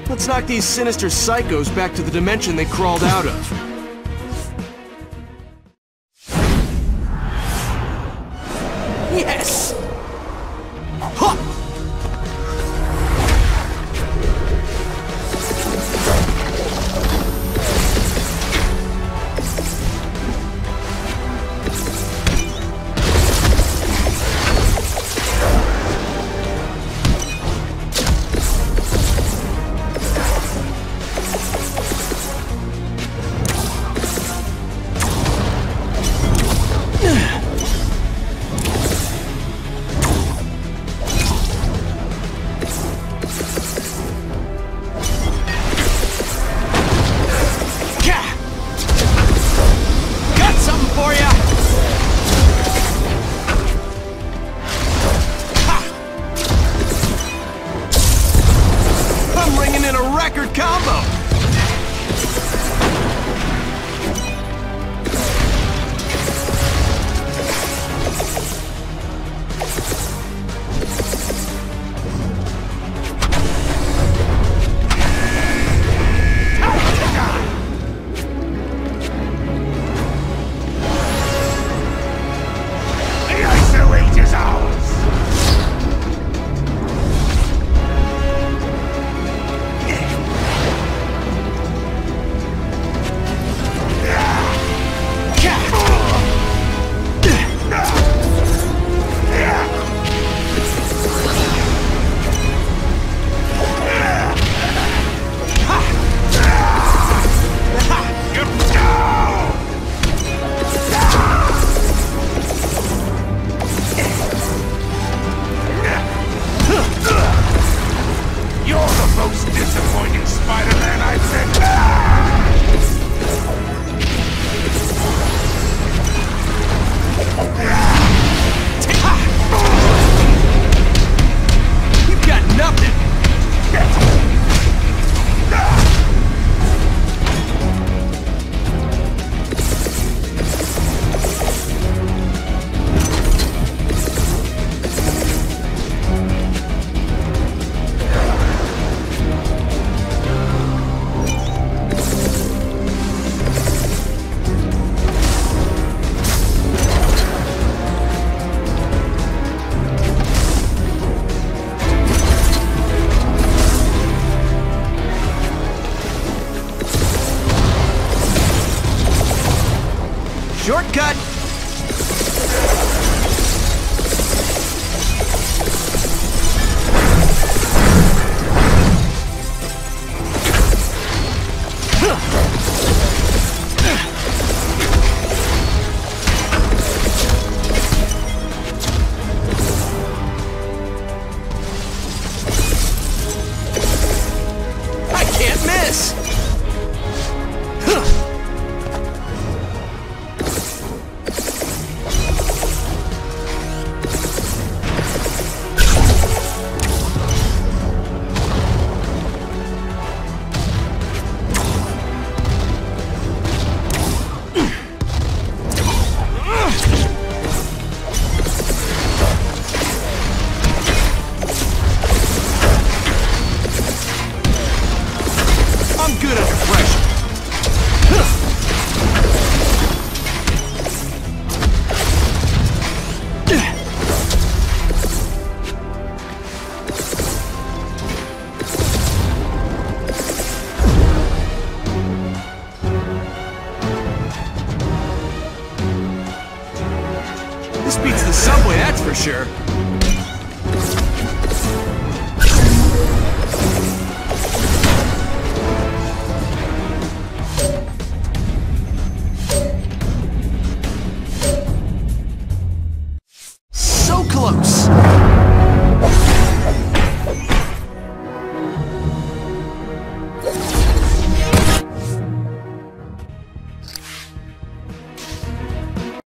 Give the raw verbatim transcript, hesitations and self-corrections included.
Let's knock these sinister psychos back to the dimension they crawled out of. Yes! Huh! Record combo! The Iso Age is ours! You're the most disappointing Spider-Man I've seen. You've got nothing! Shortcut! I can't miss! I'm good under pressure. This beats the subway, that's for sure.